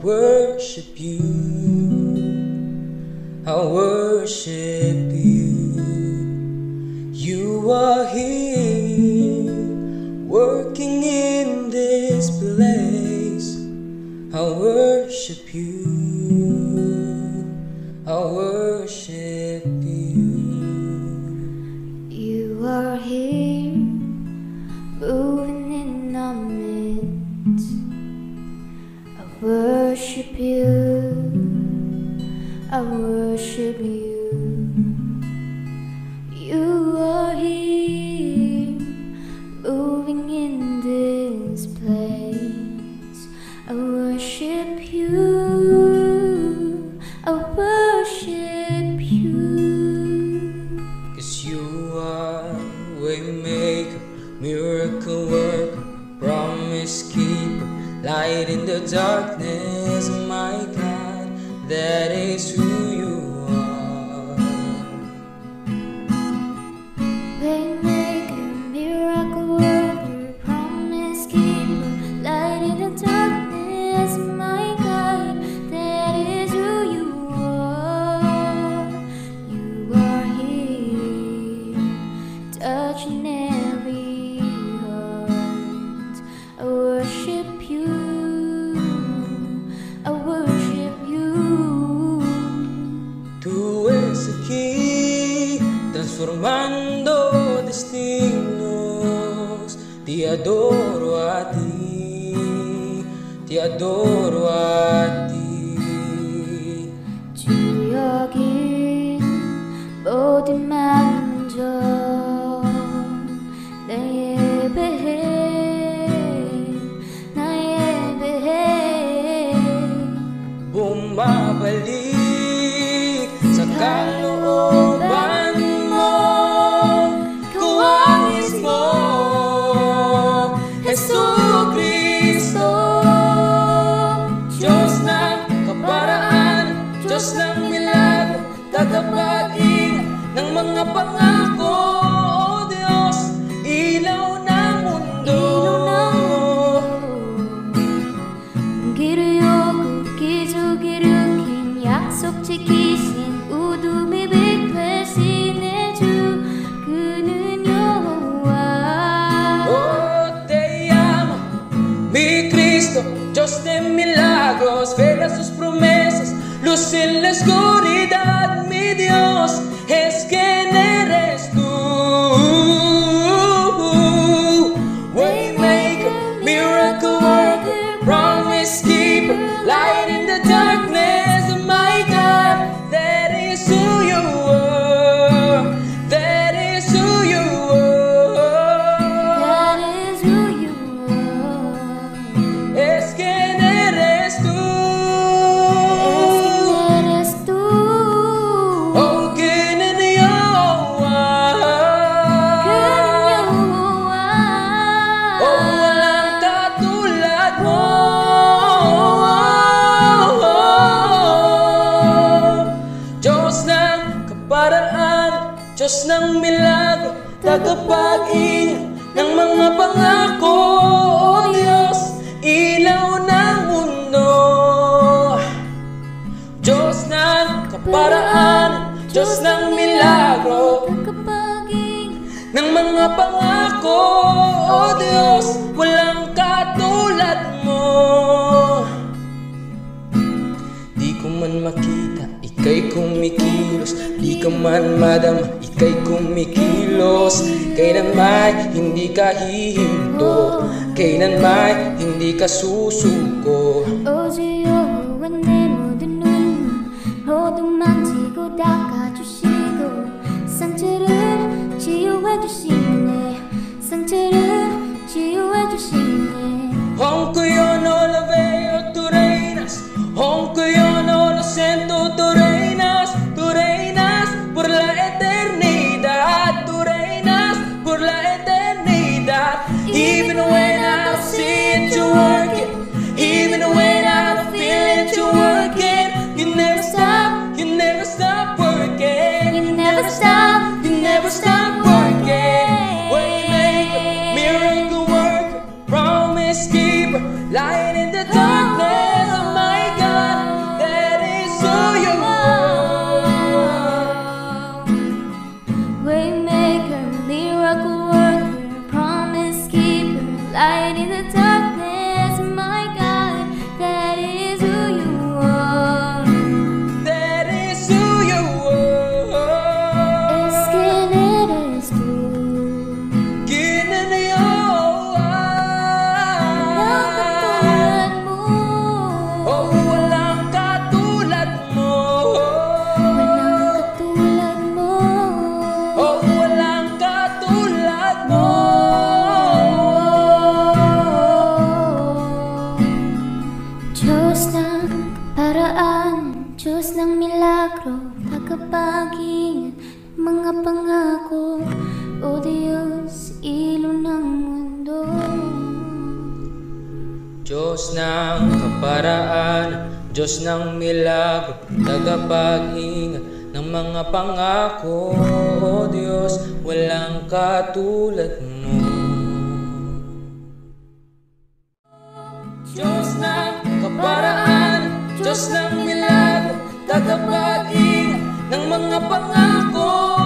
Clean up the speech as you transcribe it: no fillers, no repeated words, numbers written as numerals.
worship you, I worship you. You are here, working in this place. I worship you, I worship you. You are here, moving in our midst. I worship you, I worship you. You are here, moving in this place. I worship you, I worship you. 'Cause you are waymaker, miracle worker, promise keeper, light in the darkness. My God, that is who you are. Waymaker, miracle worker, promise keeper, light in the darkness. My God, that is who you are. You are here, touching every heart. I worship you, I worship you. Tú eres aquí, transformando destinos. Te adoro a ti, te adoro a ti. 주역인 모든 만족 나 예배해 나 예배해 Bumabalik sa kalooban mo, kuwangis mo, Jesucristo. Diyos ng kaparaan, Diyos ng milagro, tagapag-ingat ng mga pangako. O Diyos, ilaw ng mundo. 길을 열고 기적 일으킨 약속 지키신 우두미 빛 되시네 주 그는 여호와. Oh, te amo, mi Cristo, Dios de milagros, fiel a sus promesas, luz en la oscuridad. Mi Dios es quien eres tú. Waymaker, miracle worker, promise keeper, light in the darkness. My God, that is who you are. That is who you are. That is who you are. Es quien eres tú. Eres tú. Oh, quien en Yahweh. 그는 여호와. Oh, walang katulad mo. Diyos ng kaparaan, Diyos ng milagro, tagapag-ingat ng mga pangako. O Diyos, ilaw ng mundo. Diyos ng kaparaan, Diyos ng milagro, Tagapag-ingat ng mga pangako. O Diyos, walang katulad mo. Di ko man makita, ika'y kumikilos. Di ka man madama, ika'y kumikilos. Kailan may hindi ka hihinto, kailan may hindi ka susuko. 오직 여호와 내 모든 눈물 모두 만지고 닦아주시고 상처를 치유해주시네 상처를 치유해주시네 Aunque yo no la veo, tú reinas. Aunque yo no lo siento, tú reinas. Tú reinas por la eternidad. Tú reinas por la eternidad. Even when I don't see it, you work it. Even when I don't feel it, you work it. You never stop, you never stop working. You never stop, You never stop working. Waymaker, miracle worker, promise keeper, light in the darkness. Oh my God. Diyos ng milagro, tagapag-ingat mga pangako. O Diyos, ilaw ng mundo. Diyos ng kaparaan, Diyos ng milagro, tagapag-ingat ng mga pangako. O Diyos, walang katulad mo. Diyos ng kaparaan, Diyos ng milagro, tagapag-ingat ng mga pangako.